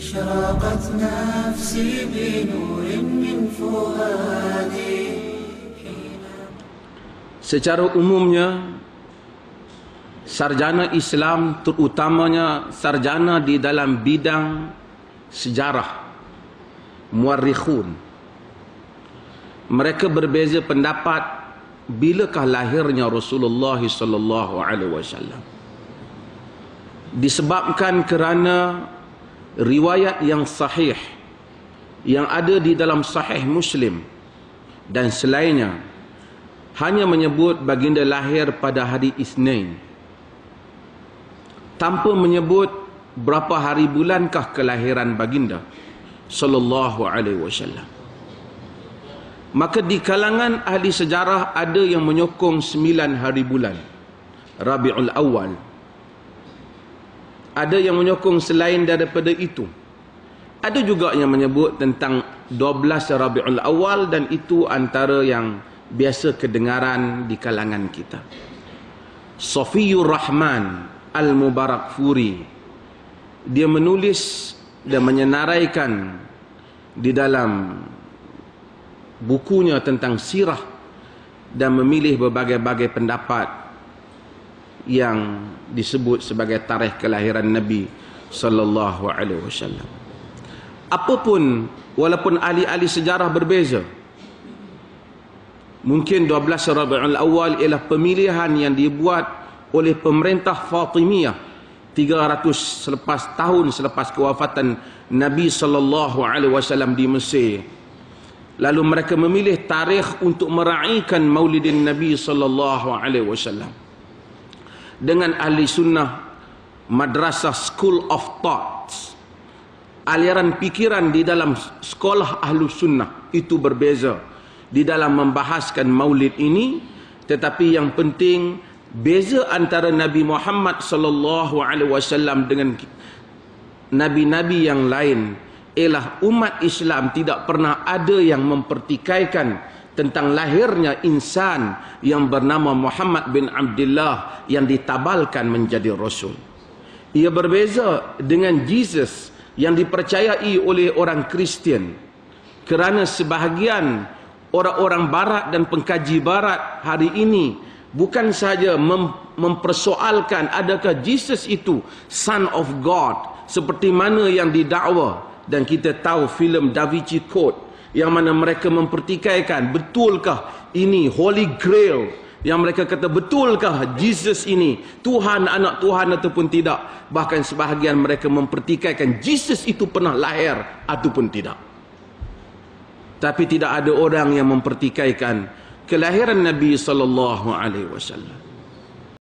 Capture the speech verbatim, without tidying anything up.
أشرقت نفسي بنور من فؤادي. Secara umumnya, sarjana Islam, terutamanya sarjana di dalam bidang sejarah, muarrikhun, mereka berbeza pendapat bilakah lahirnya Rasulullah sallallahu alaihi wasallam. Disebabkan kerana riwayat yang sahih yang ada di dalam Sahih Muslim dan selainnya hanya menyebut baginda lahir pada hari Isnin, tanpa menyebut berapa hari bulankah kelahiran baginda sallallahu alaihi wasallam. Maka di kalangan ahli sejarah ada yang menyokong sembilan hari bulan Rabiul Awal. Ada yang menyokong selain daripada itu. Ada juga yang menyebut tentang dua belas Rabiul Awal, dan itu antara yang biasa kedengaran di kalangan kita. Safiyur Rahman Al-Mubarakfuri, dia menulis dan menyenaraikan di dalam bukunya tentang sirah dan memilih berbagai-bagai pendapat yang disebut sebagai tarikh kelahiran Nabi sallallahu alaihi wasallam. Apapun, walaupun ahli-ahli sejarah berbeza, mungkin dua belas Rabiul Awal ialah pemilihan yang dibuat oleh pemerintah Fatimiyah tiga ratus selepas tahun selepas kewafatan Nabi sallallahu alaihi wasallam di Mesir. Lalu mereka memilih tarikh untuk meraihkan Maulidin Nabi sallallahu alaihi wasallam. Dengan ahli sunnah, madrasah School of Thoughts, aliran pikiran di dalam sekolah ahlu sunnah itu berbeza di dalam membahaskan maulid ini. Tetapi yang penting, beza antara Nabi Muhammad sallallahu alaihi wasallam dengan nabi-nabi yang lain ialah umat Islam tidak pernah ada yang mempertikaikan tentang lahirnya insan yang bernama Muhammad bin Abdullah yang ditabalkan menjadi Rasul. Ia berbeza dengan Jesus yang dipercayai oleh orang Kristian, kerana sebahagian orang-orang Barat dan pengkaji Barat hari ini bukan sahaja mem mempersoalkan adakah Jesus itu Son of God seperti mana yang didakwa, dan kita tahu filem Da Vinci Code yang mana mereka mempertikaikan betulkah ini Holy Grail, yang mereka kata betulkah Jesus ini Tuhan, anak Tuhan ataupun tidak. Bahkan sebahagian mereka mempertikaikan Jesus itu pernah lahir ataupun tidak. Tapi tidak ada orang yang mempertikaikan kelahiran Nabi sallallahu alaihi wasallam.